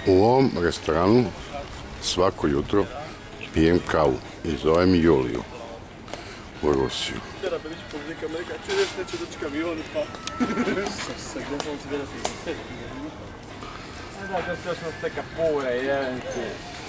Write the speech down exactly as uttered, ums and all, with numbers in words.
U ovom restoranu svako jutro pijem kavu i zovem Juliju u Rusiju. Da, to se još nas neka pure, jedan ti.